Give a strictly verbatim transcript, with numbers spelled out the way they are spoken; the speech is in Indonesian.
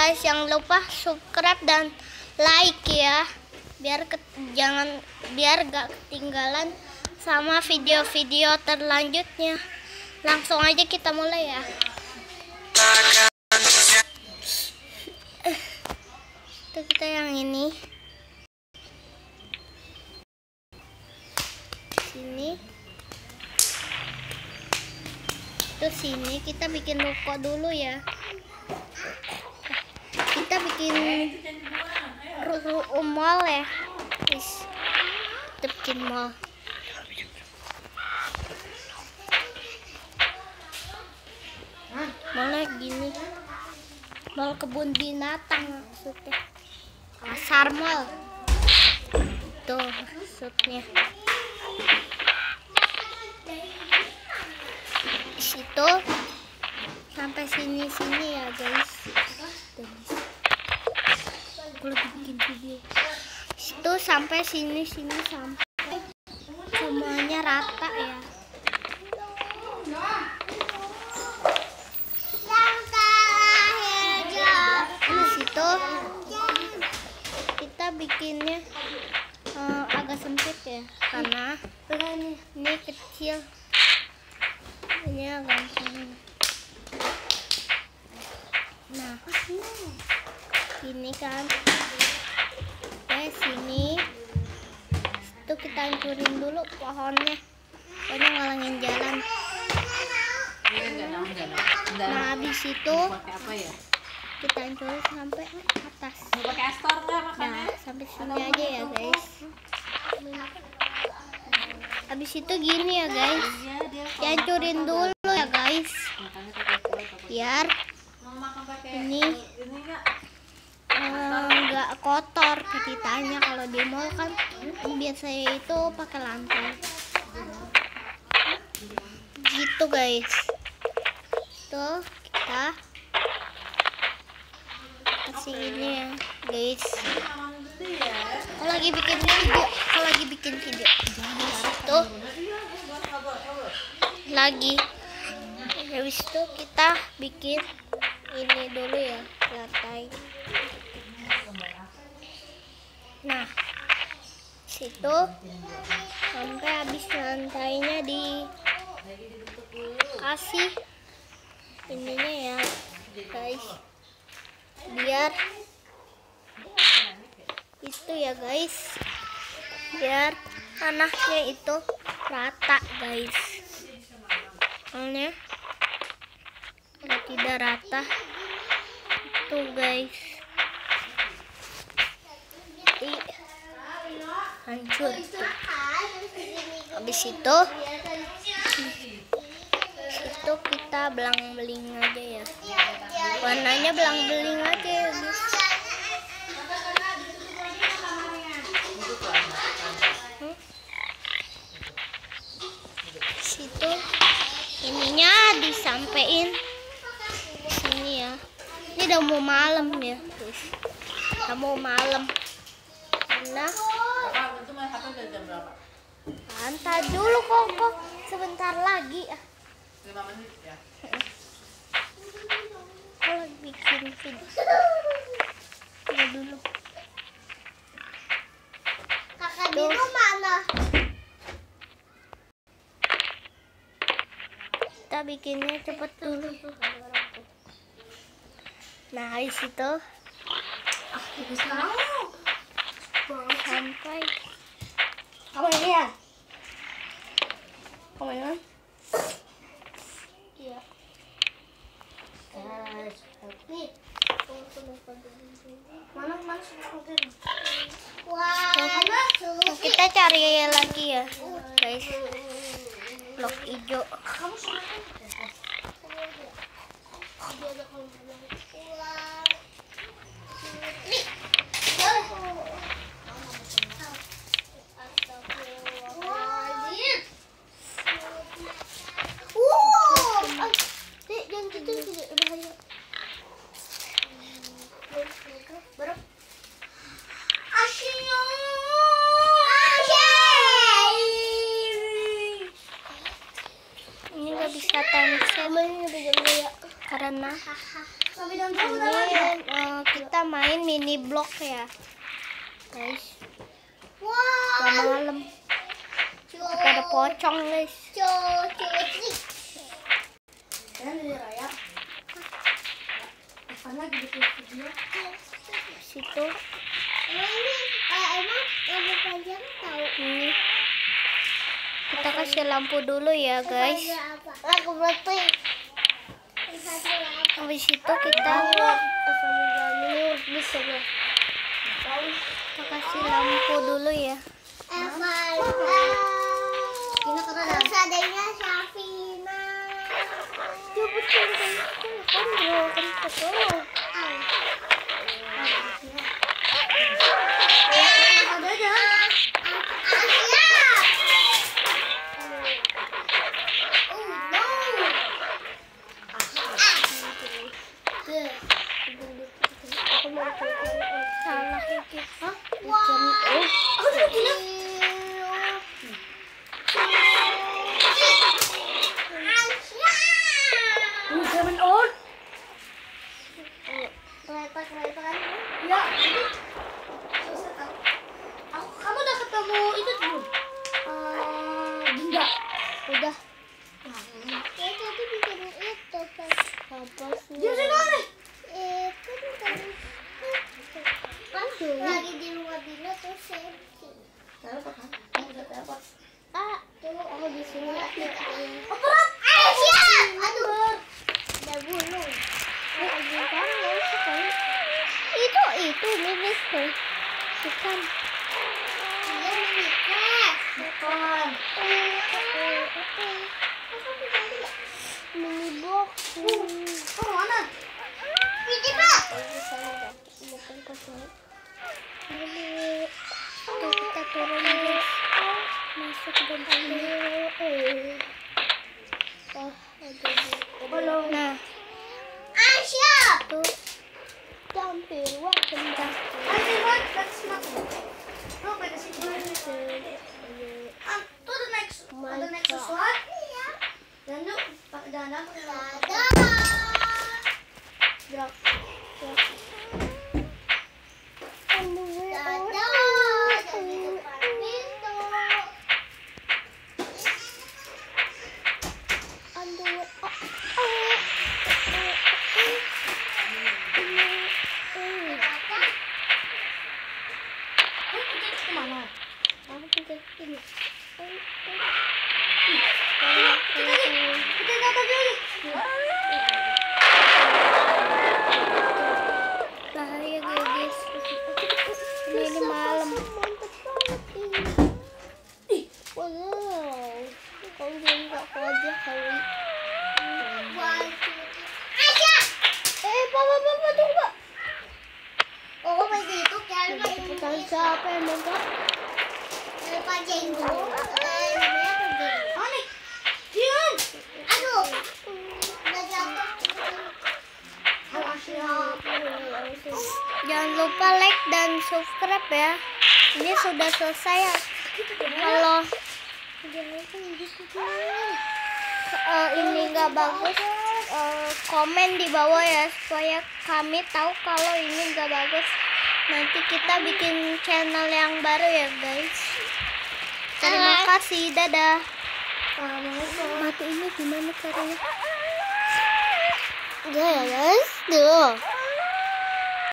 guys, jangan lupa subscribe dan like ya, biar ke, jangan biar gak ketinggalan sama video-video terlanjutnya. Langsung aja kita mulai ya. Itu kita yang ini. Sini. Itu sini kita bikin ruko dulu ya. Kita bikin ruko mall ya. Guys. Kita bikin mall. Mallnya gini. Mall kebun binatang maksudnya. Pasar mall. Tuh maksudnya. Di situ sampai sini-sini ya guys. Aku lagi bikin video. Itu sampai sini-sini sampai semuanya rata ya. Di situ kita bikinnya uh, agak sempit ya, karena ini kecil. Ini gampang. Nah, ini kan. Oke, sini. Itu kita hancurin dulu pohonnya. Pokoknya ngalangin jalan. Nah, habis itu kita hancurin sampai atas. Nah, sampai sini aja ya, guys. Habis itu gini ya, guys. Dihancurin dulu ya, guys. Biar ini nggak uh, kotor. Kitanya kalau di mall kan biasanya itu pakai lantai gitu guys. Tuh kita kasih ini ya guys. Kalau lagi bikin video, kalau lagi bikin video tuh lagi. Habis itu kita bikin ini dulu ya, lantai. Nah, situ sampai habis lantainya dikasih ininya ya guys, biar itu ya guys, biar tanahnya itu rata guys. Soalnya kalau tidak rata tuh guys, jadi hancur tuh. Habis itu itu kita belang-beling aja ya, warnanya belang-beling aja ya guys. hmm? Situ ininya disampein sini ya. Ini udah mau malam ya guys, udah mau malam. Nah, santai dulu kok, kok sebentar lagi ah. lima menit ya. Aku lagi bikin video. Ya dulu. Kakak di mana? Kita bikinnya cepet dulu. Nah, di situ sampai kamu ini ya? kamu ini kan? Iya. Nih. Mana mana sudah. Wah, Nah, kita cari lagi ya guys, blok hijau. kamu sudah. Ini nggak bisa timestamp karena ini uh, main mini block ya, guys. Wah. Udah malam. Tapi ada pocong, guys. Kalian dari Raya. Karena gitu video. Situ. Emang ini eh, emang rambut panjang tahu? Ini. Kita kasih lampu dulu ya, guys. Lagu Blackpink. Habis itu kita ini bisa ya. kita kasih lampu dulu ya. Eval. Ini keren. Terus adanya Syafina. Ya betul kan kan bro kan betul. Salah itu. Zaman old. Kereta kereta kan? Ya. Susah. Aku kamu udah ketemu itu belum? Eh, Dinda. Udah. Ya tadi bikin itu kan. Apa sih? Dia sini nih. Itu kan Kan lagi di rumah Dinda terus setting. Telepon kan? Udah telepon. ah, tuh aku di sini. Oh, berat. Eh, siap. Aduh. Ada bulung. Eh, ada kan nggak usah kan? Itu itu mimis tuh. Bukan. Dia menikah. Bukan. Mini box. Oh, mana? Ini, Pak. Bukan kosong. Ini. Tuh kita turun guys. Masuk dan eh. Oh, ada Belum. nah, Ah, siap. tuh tampil wah kencang. Ayo, what? Let's not. Oh, pada situ. Ah, to the next. To the next slide. Iya. Dan yuk, pakai dana. Dadah. Blok. Bahaya guys. Ini, ini malam. Wow. Kau belum gak aja kali. Eh, papa papa tunggu. Oh, begitu itu kan Cepetan siapa yang nonton? Pak Jenggo. Eh, namanya apa Jenggo? Oh, nih. Diam. Aduh. Udah jatuh. Jangan lupa like dan subscribe ya. Ini sudah selesai ya. Kalau uh, ini nggak bagus, uh, komen di bawah ya supaya kami tahu kalau ini nggak bagus. Nanti kita bikin channel yang baru ya guys. Terima kasih, dadah. Mati ini gimana caranya? Udah ya guys, tuh.